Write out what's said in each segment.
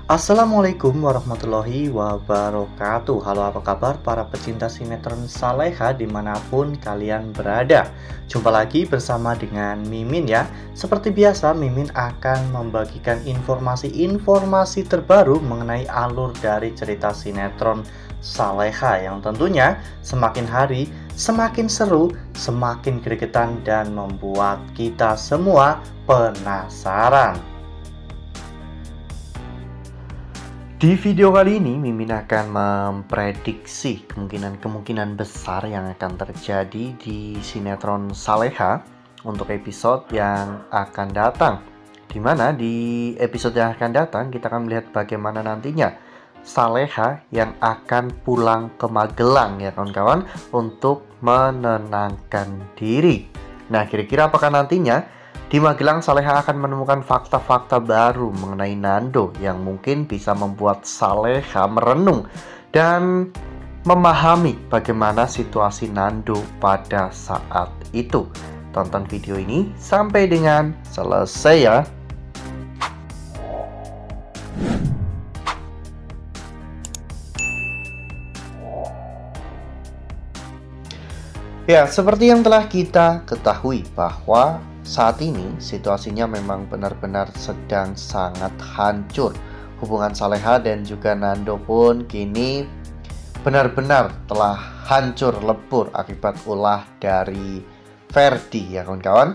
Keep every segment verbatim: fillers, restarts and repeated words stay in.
Assalamualaikum warahmatullahi wabarakatuh. Halo, apa kabar para pecinta sinetron Saleha dimanapun kalian berada. Jumpa lagi bersama dengan Mimin ya. Seperti biasa, Mimin akan membagikan informasi-informasi terbaru mengenai alur dari cerita sinetron Saleha yang tentunya semakin hari semakin seru, semakin gregetan, dan membuat kita semua penasaran. Di video kali ini, Mimin akan memprediksi kemungkinan-kemungkinan besar yang akan terjadi di sinetron Saleha untuk episode yang akan datang. Dimana di episode yang akan datang, kita akan melihat bagaimana nantinya Saleha yang akan pulang ke Magelang ya kawan-kawan, untuk menenangkan diri. Nah, kira-kira apakah nantinya di Magelang Saleha akan menemukan fakta-fakta baru mengenai Nando yang mungkin bisa membuat Saleha merenung dan memahami bagaimana situasi Nando pada saat itu. Tonton video ini sampai dengan selesai ya. Ya, seperti yang telah kita ketahui bahwa saat ini situasinya memang benar-benar sedang sangat hancur. Hubungan Saleha dan juga Nando pun kini benar-benar telah hancur lebur akibat ulah dari Ferdi ya kawan-kawan.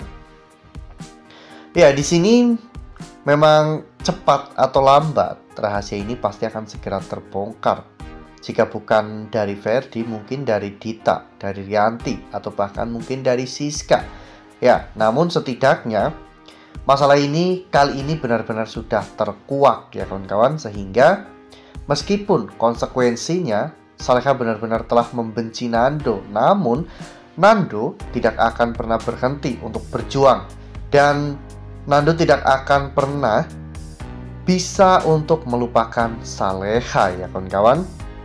Ya, di sini memang cepat atau lambat rahasia ini pasti akan segera terbongkar. Jika bukan dari Ferdi, mungkin dari Dita, dari Rianti, atau bahkan mungkin dari Siska. Ya, namun setidaknya masalah ini kali ini benar-benar sudah terkuak ya kawan-kawan, sehingga meskipun konsekuensinya Saleha benar-benar telah membenci Nando, namun Nando tidak akan pernah berhenti untuk berjuang, dan Nando tidak akan pernah bisa untuk melupakan Saleha ya kawan-kawan.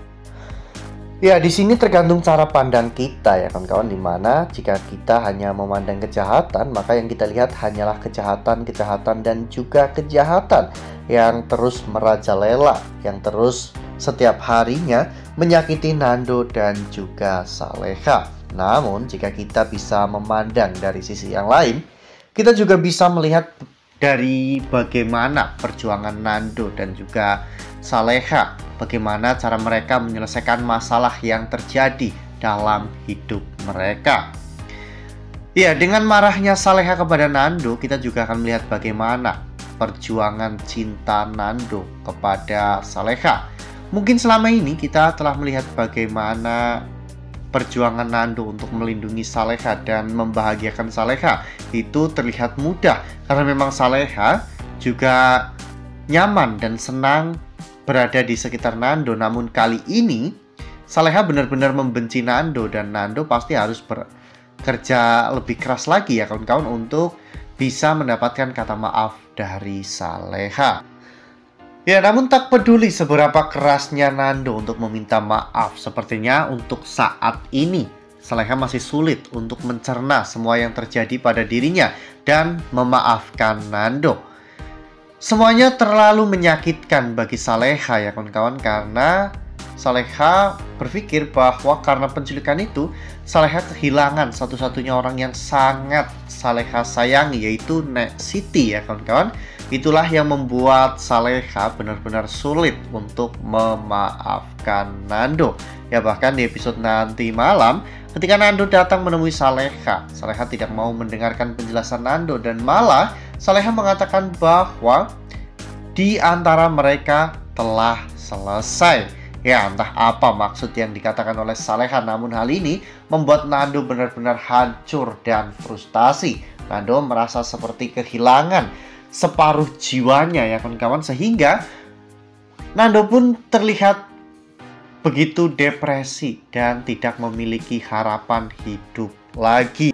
Ya, di sini tergantung cara pandang kita ya kawan-kawan, dimana jika kita hanya memandang kejahatan, maka yang kita lihat hanyalah kejahatan, kejahatan, dan juga kejahatan yang terus merajalela, yang terus setiap harinya menyakiti Nando dan juga Saleha. Namun, jika kita bisa memandang dari sisi yang lain, kita juga bisa melihat dari bagaimana perjuangan Nando dan juga Saleha, bagaimana cara mereka menyelesaikan masalah yang terjadi dalam hidup mereka. Ya, dengan marahnya Saleha kepada Nando, kita juga akan melihat bagaimana perjuangan cinta Nando kepada Saleha. Mungkin selama ini kita telah melihat bagaimana perjuangan Nando untuk melindungi Saleha dan membahagiakan Saleha itu terlihat mudah, karena memang Saleha juga nyaman dan senang berada di sekitar Nando. Namun kali ini Saleha benar-benar membenci Nando, dan Nando pasti harus bekerja lebih keras lagi ya kawan-kawan untuk bisa mendapatkan kata maaf dari Saleha. Ya, namun tak peduli seberapa kerasnya Nando untuk meminta maaf, sepertinya untuk saat ini Saleha masih sulit untuk mencerna semua yang terjadi pada dirinya dan memaafkan Nando. Semuanya terlalu menyakitkan bagi Saleha ya kawan-kawan, karena Saleha berpikir bahwa karena penculikan itu Saleha kehilangan satu-satunya orang yang sangat Saleha sayangi, yaitu Nek Siti ya kawan-kawan. Itulah yang membuat Saleha benar-benar sulit untuk memaafkan Nando. Ya, bahkan di episode nanti malam, ketika Nando datang menemui Saleha, Saleha tidak mau mendengarkan penjelasan Nando, dan malah Saleha mengatakan bahwa di antara mereka telah selesai. Ya, entah apa maksud yang dikatakan oleh Saleha, namun hal ini membuat Nando benar-benar hancur dan frustasi. Nando merasa seperti kehilangan separuh jiwanya ya kawan-kawan, sehingga Nando pun terlihat begitu depresi dan tidak memiliki harapan hidup lagi.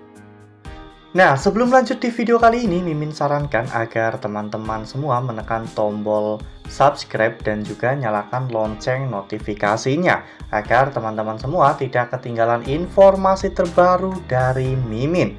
Nah, sebelum lanjut di video kali ini, Mimin sarankan agar teman-teman semua menekan tombol subscribe dan juga nyalakan lonceng notifikasinya, agar teman-teman semua tidak ketinggalan informasi terbaru dari Mimin.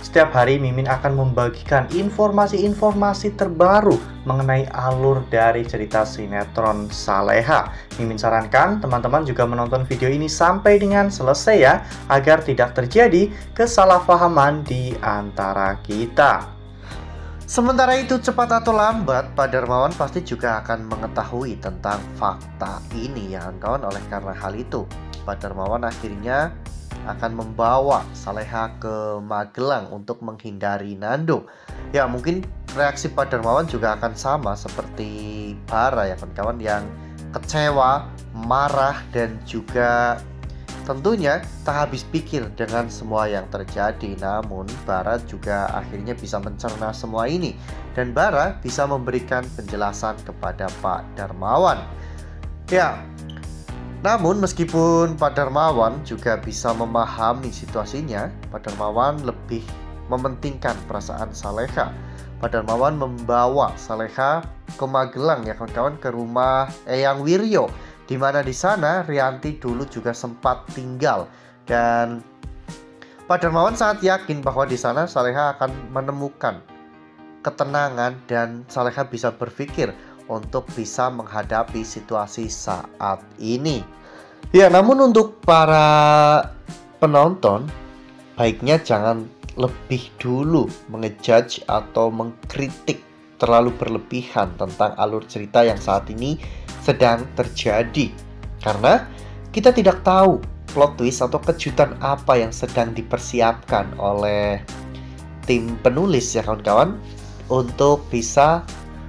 setiap hari Mimin akan membagikan informasi-informasi terbaru mengenai alur dari cerita sinetron Saleha. Mimin sarankan teman-teman juga menonton video ini sampai dengan selesai ya, agar tidak terjadi kesalahpahaman di antara kita. Sementara itu, cepat atau lambat, Pak Darmawan pasti juga akan mengetahui tentang fakta ini ya kawan-kawan. Oleh karena hal itu, Pak Darmawan akhirnya akan membawa Saleha ke Magelang untuk menghindari Nando. Ya, mungkin reaksi Pak Darmawan juga akan sama seperti Bara ya kawan-kawan, yang kecewa, marah, dan juga tentunya tak habis pikir dengan semua yang terjadi. Namun Bara juga akhirnya bisa mencerna semua ini, dan Bara bisa memberikan penjelasan kepada Pak Darmawan. Ya, namun meskipun Pak Darmawan juga bisa memahami situasinya, Pak Darmawan lebih mementingkan perasaan Saleha. Pak Darmawan membawa Saleha ke Magelang ya kawan-kawan, ke rumah Eyang Wiryo, di mana di sana Rianti dulu juga sempat tinggal, dan Pak Darmawan sangat yakin bahwa di sana Saleha akan menemukan ketenangan dan Saleha bisa berpikir untuk bisa menghadapi situasi saat ini. Ya, namun untuk para penonton, baiknya jangan lebih dulu mengejudge atau mengkritik terlalu berlebihan tentang alur cerita yang saat ini sedang terjadi, karena kita tidak tahu plot twist atau kejutan apa yang sedang dipersiapkan oleh tim penulis ya kawan-kawan, untuk bisa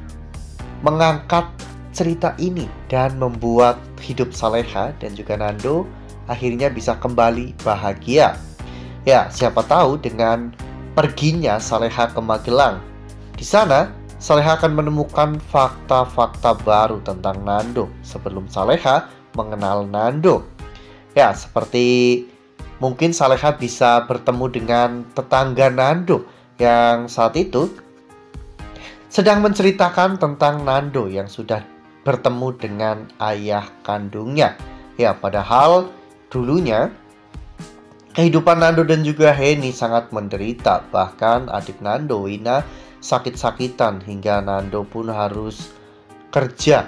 mengangkat cerita ini dan membuat hidup Saleha dan juga Nando akhirnya bisa kembali bahagia. Ya, siapa tahu dengan perginya Saleha ke Magelang, di sana Saleha akan menemukan fakta-fakta baru tentang Nando sebelum Saleha mengenal Nando. Ya, seperti mungkin Saleha bisa bertemu dengan tetangga Nando yang saat itu sedang menceritakan tentang Nando yang sudah bertemu dengan ayah kandungnya. Ya, padahal dulunya kehidupan Nando dan juga Henny sangat menderita. Bahkan adik Nando, Wina, sakit-sakitan hingga Nando pun harus kerja,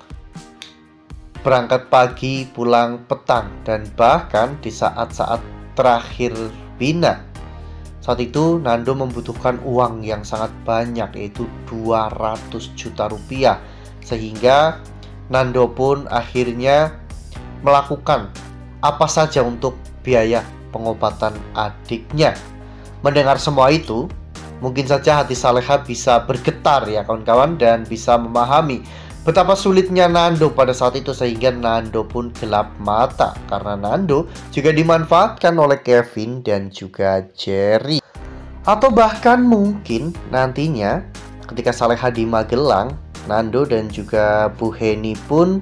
berangkat pagi, pulang petang. Dan bahkan di saat-saat terakhir Wina, saat itu Nando membutuhkan uang yang sangat banyak, yaitu dua ratus juta rupiah. Sehingga Nando pun akhirnya melakukan apa saja untuk biaya pengobatan adiknya. Mendengar semua itu, mungkin saja hati Saleha bisa bergetar ya kawan-kawan, dan bisa memahami betapa sulitnya Nando pada saat itu, sehingga Nando pun gelap mata karena Nando juga dimanfaatkan oleh Kevin dan juga Jerry. Atau bahkan mungkin nantinya ketika Saleha di Magelang, Nando dan juga Bu Henny pun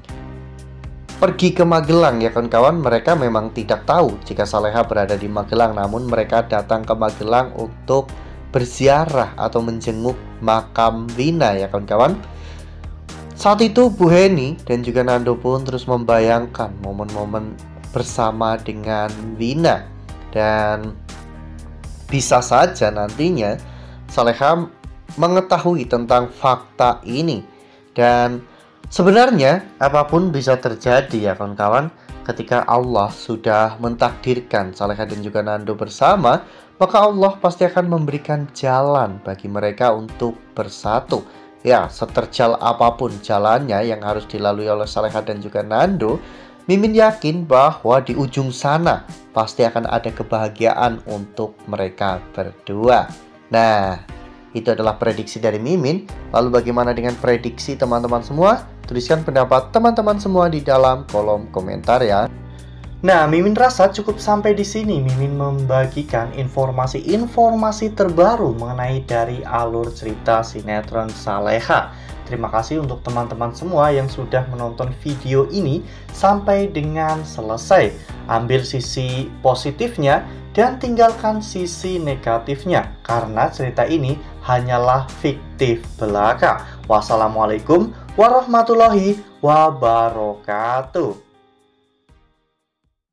pergi ke Magelang ya kawan-kawan. Mereka memang tidak tahu jika Saleha berada di Magelang, namun mereka datang ke Magelang untuk berziarah atau menjenguk makam Wina ya kawan-kawan. Saat itu Bu Henny dan juga Nando pun terus membayangkan momen-momen bersama dengan Wina, dan bisa saja nantinya Saleha mengetahui tentang fakta ini. Dan sebenarnya apapun bisa terjadi ya kawan-kawan. Ketika Allah sudah mentakdirkan Saleha dan juga Nando bersama, maka Allah pasti akan memberikan jalan bagi mereka untuk bersatu. Ya, seterjal apapun jalannya yang harus dilalui oleh Saleha dan juga Nando, Mimin yakin bahwa di ujung sana pasti akan ada kebahagiaan untuk mereka berdua. Nah, itu adalah prediksi dari Mimin. Lalu bagaimana dengan prediksi teman-teman semua? Tuliskan pendapat teman-teman semua di dalam kolom komentar ya. Nah, Mimin rasa cukup sampai di sini. Mimin membagikan informasi-informasi terbaru mengenai dari alur cerita sinetron Saleha. Terima kasih untuk teman-teman semua yang sudah menonton video ini sampai dengan selesai. Ambil sisi positifnya dan tinggalkan sisi negatifnya, karena cerita ini hanyalah fiktif belaka. Wassalamualaikum warahmatullahi wabarakatuh.